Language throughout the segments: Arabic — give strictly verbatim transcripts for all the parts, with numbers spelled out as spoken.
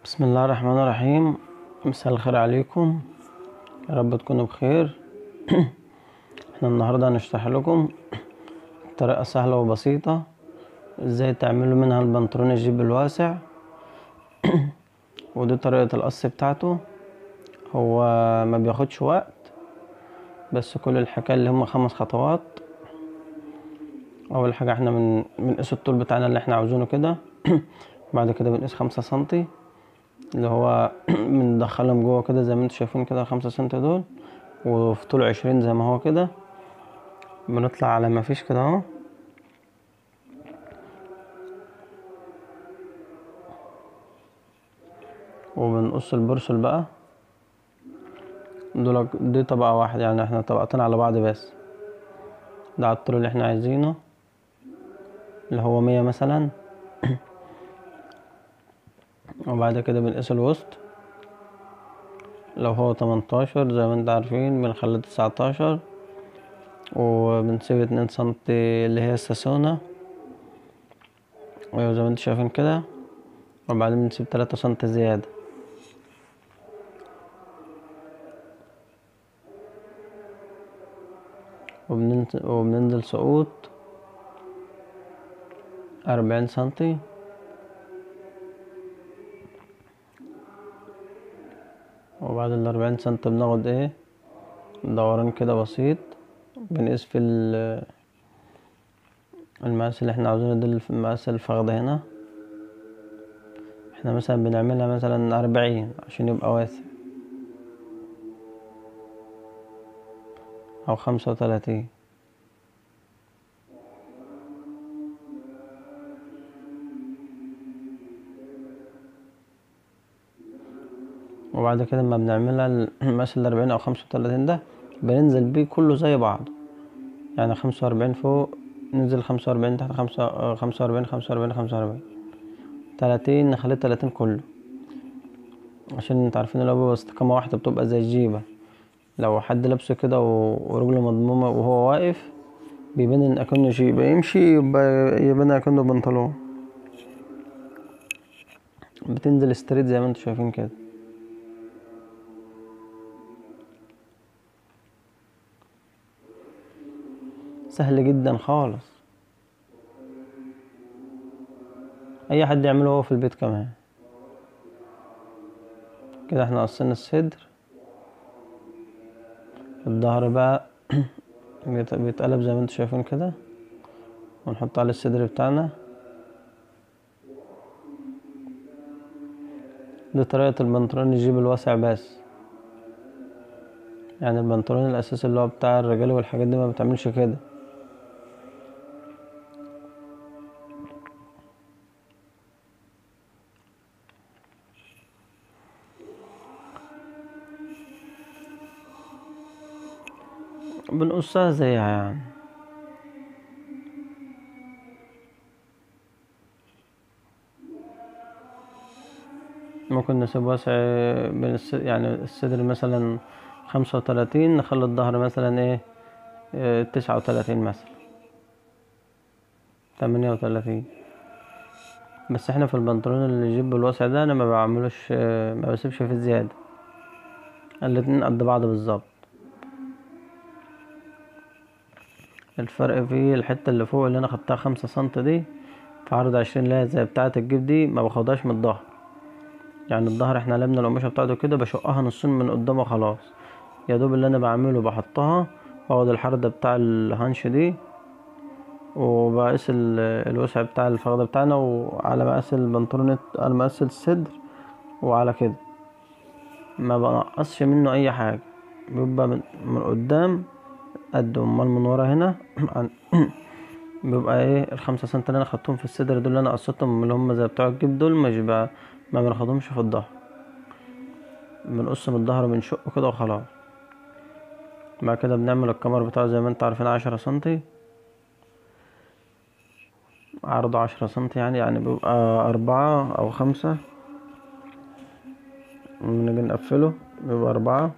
بسم الله الرحمن الرحيم. مساء الخير عليكم، يا رب تكونوا بخير. احنا النهارده هنشرح لكم طريقة سهلة وبسيطة ازاي تعملوا منها البنطلون الجيب الواسع. ودي طريقة القص بتاعته، هو ما بياخدش وقت، بس كل الحكاية اللي هم خمس خطوات. اول حاجة احنا من بنقيس الطول بتاعنا اللي احنا عاوزينه كده. بعد كده بنقيس خمسة سنتي اللي هو بندخلهم جوه كده زي ما انتوا شايفين كده، خمسة سنتي دول، وفي طول عشرين زي ما هو كده. بنطلع على ما فيش كده اهو، وبنقص البرسل بقى. دول دي طبقة واحدة، يعني احنا طبقتين على بعض بس. ده على الطول اللي احنا عايزينه اللي هو مية مثلا. وبعد كده بنقيس الوسط، لو هو تمنتاشر زي ما انتوا عارفين بنخليه تسعتاشر، وبنسيب اتنين سنتي اللي هي الساسونة زي ما انتوا شايفين كده. وبعدين بنسيب تلاتة سنتي زيادة، وبننزل, وبننزل سقوط أربعين سنتي. وبعد الأربعين سنتي بناخد ايه دوران كده بسيط، بنقيس في المقاس اللي احنا عاوزينه. ده المقاس الفخدة هنا، احنا مثلا بنعملها مثلا أربعين عشان يبقى واسع، أو خمسة وتلاتين. وبعد كده لما بنعملها المقاس الأربعين أو خمسة وتلاتين ده بننزل بيه كله زي بعض، يعني خمسة وأربعين فوق ننزل خمسة وأربعين تحت، خمسة خمسة وأربعين خمسة وأربعين خمسة وأربعين تلاتين، نخليه تلاتين كله، عشان انتوا عارفين لو بيبقى استقامة واحدة بتبقى زي الجيبة. لو حد لابسه كده ورجله مضمومة وهو واقف بيبان ان اكنه جيبة، يمشي يبقى يبان اكنه بنطلون. بتنزل ستريت زي ما انتوا شايفين كده. سهل جدا خالص، اي حد يعمله هو في البيت كمان. كده احنا قصينا الصدر. الظهر بقى بيتقلب زي ما انتوا شايفين كده، ونحط على الصدر بتاعنا. دي طريقة البنطلون الجيب الواسع بس، يعني البنطلون الاساسي اللي هو بتاع الرجال والحاجات دي ما بتعملش كده. بنقصها زيها يعني. ممكن نسيب واسع بين الس... يعني الصدر مثلا خمسة وتلاتين، نخلي الظهر مثلا ايه اه تسعة وتلاتين مثلا، تمانية وتلاتين. بس احنا في البنطلون اللي يجيب الواسع ده انا ما بعملوش اه ما بسيبش فيه زيادة، الاتنين قد بعض بالظبط. الفرق في الحتة اللي فوق اللي انا خدتها خمسة سنتي دي في عرض عشرين، اللي هي زي بتاعة الجيب دي، ما باخدهاش من الظهر. يعني الظهر احنا لمنا القماشة بتاعته كده بشقها نصين من قدام وخلاص. يا دوب اللي انا بعمله بحطها، واخد الحردة بتاع الهانش دي، وبقيس الوسع بتاع الفخدة بتاعنا، وعلى مقاس البنطلون على مقاس الصدر، وعلى كده ما بنقصش منه اي حاجة. بيبقى من, من قدام قد، امال من ورا هنا بيبقى ايه الخمسة سنت اللي انا خدتهم في الصدر دول اللي انا قصيتهم اللي هم زي بتوع الجيب دول، مش بقى ما بناخدهمش في الظهر، بنقص من الظهر وبنشقه كده وخلاص. بعد كده بنعمل الكمر بتاعه زي ما انتوا عارفين عشرة سنتي، عرضه عشرة سنتي، يعني يعني بيبقى أربعة أو خمسة. بنيجي نقفله بيبقى أربعة.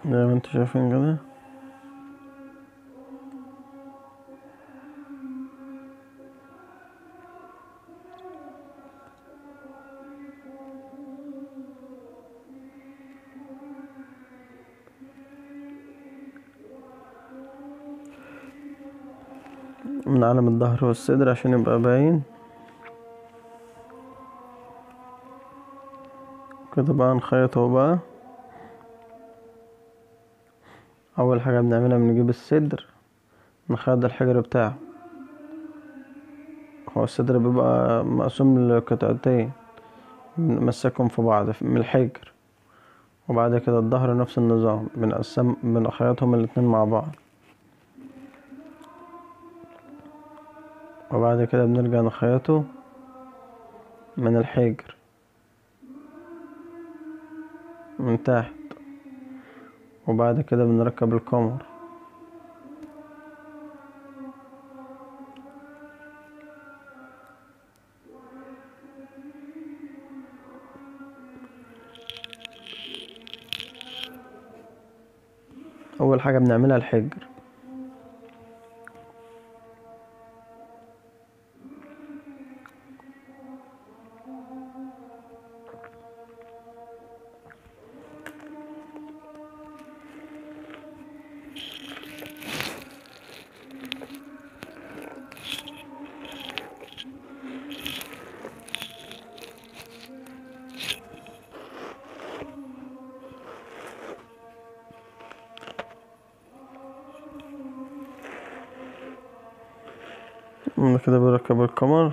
زي ما انتوا شايفين كده. من علم الظهر والصدر عشان يبقى باين كده. بقى نخيطه بقى. اول حاجة بنعملها بنجيب الصدر نخيط الحجر بتاعه. هو الصدر بيبقى مقسوم لقطعتين بنمسكهم في بعض من الحجر. وبعد كده الظهر نفس النظام بنقسم بنخيطهم الاتنين مع بعض. وبعد كده بنرجع نخيطه من الحجر من تحت. وبعد كده بنركب الكمر. اول حاجة بنعملها الحجر. من كده بركب الكمر.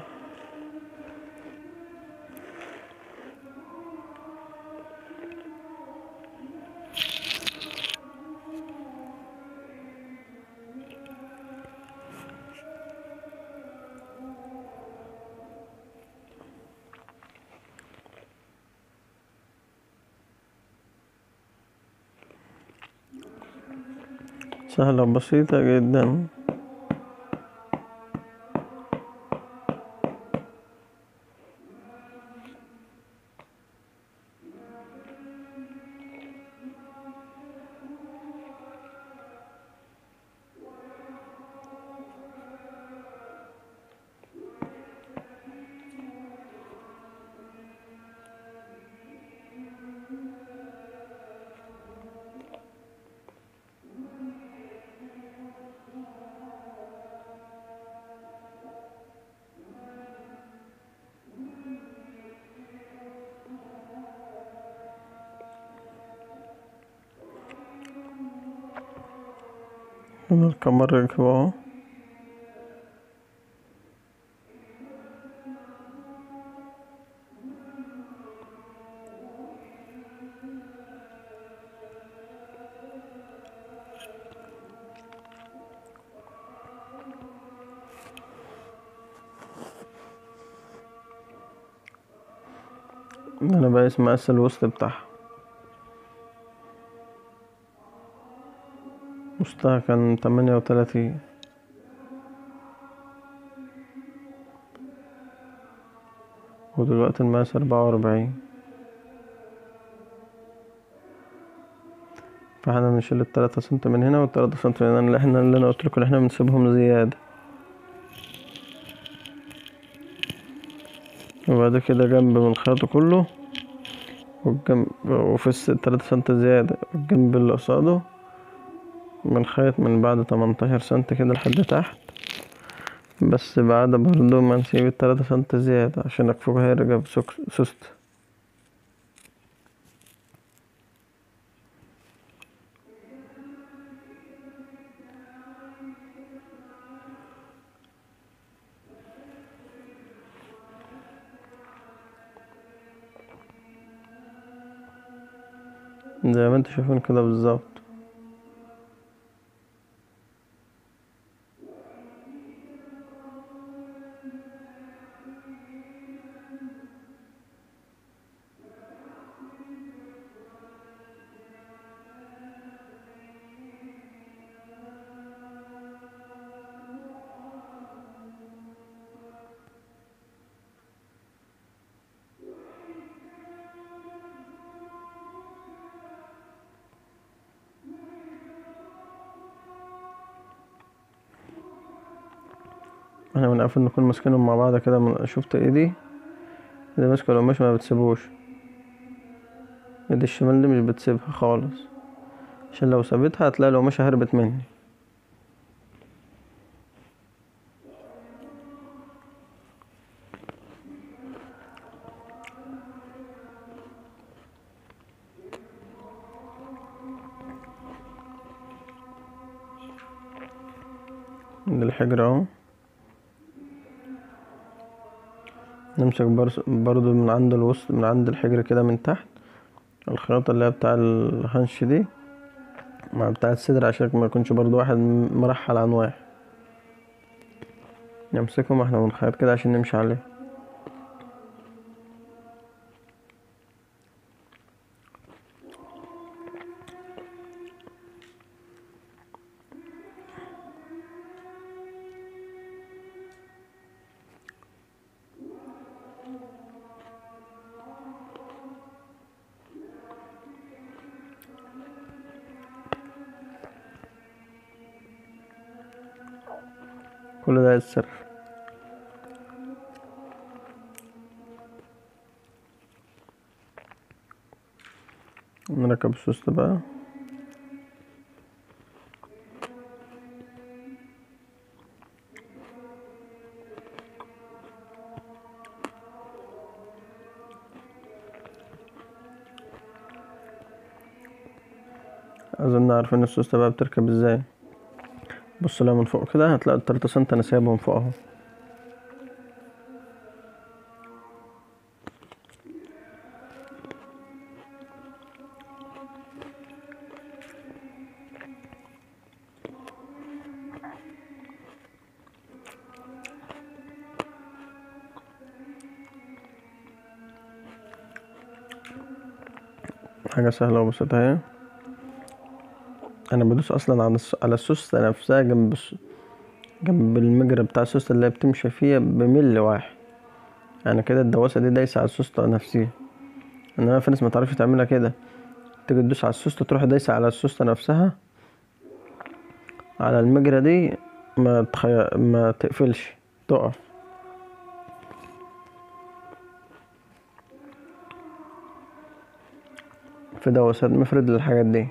سهلة بسيطة جدا. هنا الكمر ركب اهو. انا بقيس مقاس الوسط بتاعها. وسطها كان تمانية وتلاتين. ودلوقتي المقاس أربعة وأربعين. فاحنا بنشيل التلاتة سنتي من هنا والتلاتة سنتي من هنا اللي احنا اللي انا قلتلكوا اللي احنا بنسيبهم زيادة. وبعد كده جنب بنخيطه كله. والجنب وفي التلاتة سنتي زيادة الجنب اللي قصاده بنخيط من بعد تمنتاشر سنتي كده لحد تحت. بس بعد برضو ما نسيب التلاتة سنتي زيادة عشان اكفوها هيرجع سوست. زي ما انتوا شايفين كده بالظبط. احنا بنقفل نكون ماسكينهم مع بعض كده. من... شفت ايدي اللي ماسكه القماش ما بتسيبوش، ايدي الشمال دي مش بتسيبها خالص، عشان لو سابتها هتلاقي القماشة هربت مني. من الحجر اهو، نمسك برضو من عند الوسط، من عند الحجر كده من تحت، الخياطة اللي هي بتاع الهنش دي مع بتاع الصدر، عشان ما يكونش برضو واحد مرحل عن واحد. نمسكهم احنا ونخيط كده عشان نمشي عليه. كل ده السر. نركب السوست بقى. اظن عارفين السوستة بقى بتركب ازاي. بص لها من فوق كده هتلاقي التلاتة سنتي انا سايبهم فوق اهو. حاجة سهلة وبسيطة اهي. انا بدوس اصلا على على السوستة نفسها جنب جنب المجرى بتاع السوستة اللي هي بتمشي فيها بملي واحد، يعني كده الدواسة دي دايسة على السوستة نفسها. انما في ناس متعرفش تعملها كده، تيجي تدوس على السوستة تروح دايسة على السوستة نفسها على المجرى دي، ما تخي... ما تقفلش، تقف. في دواسات مفرد للحاجات دي.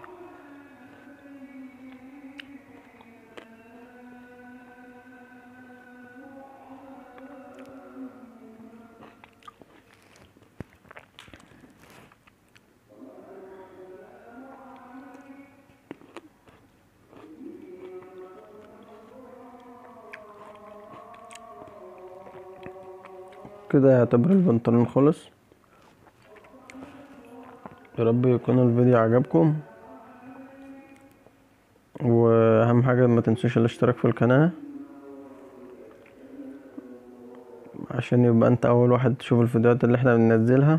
كده يعتبر البنطلون خلص. يا رب يكون الفيديو عجبكم، واهم حاجة ما تنسوش الاشتراك في القناة عشان يبقى انت اول واحد تشوف الفيديوهات اللي احنا بننزلها.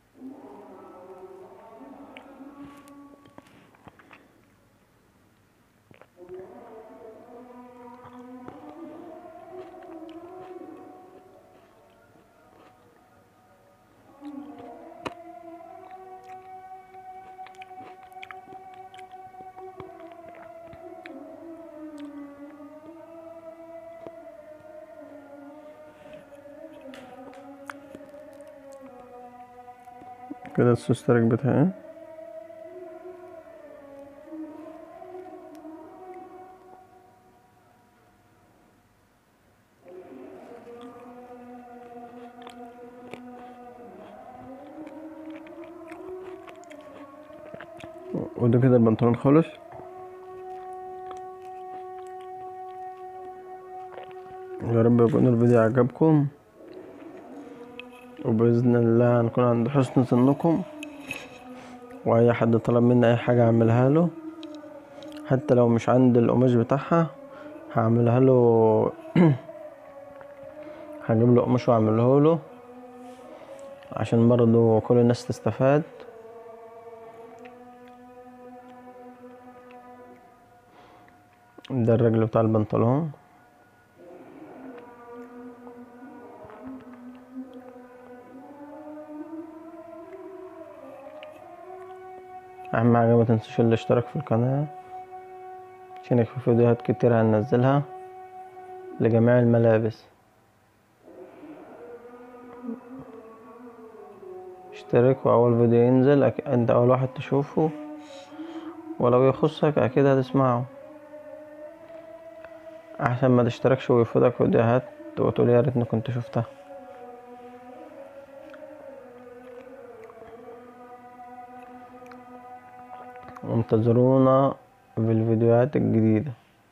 كده السوستة ركبتها اهي. وده كده البنطلون خلص. يا رب يكون الفيديو عجبكم، وبإذن الله هنكون عند حسن ظنكم، واي حد طلب مني اي حاجة اعملها له، حتى لو مش عند القماش بتاعها هعملها له. هجيب له قماش واعمله له عشان برضو كل الناس تستفاد. ده الرجل بتاع البنطلون. اهم حاجة ما تنسوش الاشتراك في القناة عشان في فيديوهات كتير هننزلها لجميع الملابس. اشترك وأول فيديو ينزل أك... انت أول واحد تشوفه، ولو يخصك أكيد هتسمعه، أحسن ما تشتركش ويفوتك فيديوهات وتقول يا ريتني كنت شفتها. وانتظرونا في الفيديوهات الجديدة.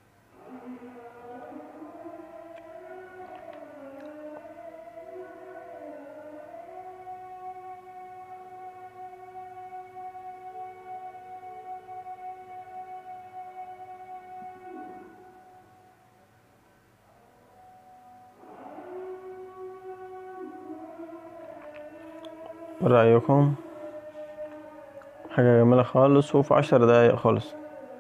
إيه رأيكم؟ حاجة جميلة خالص، وفي عشر دقايق خالص.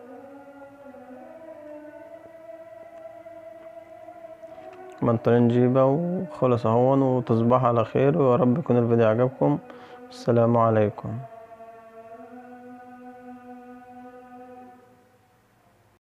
بنطلون جيبة وخلص اهون، وتصبحوا على خير، ويا رب يكون الفيديو عجبكم. السلام عليكم.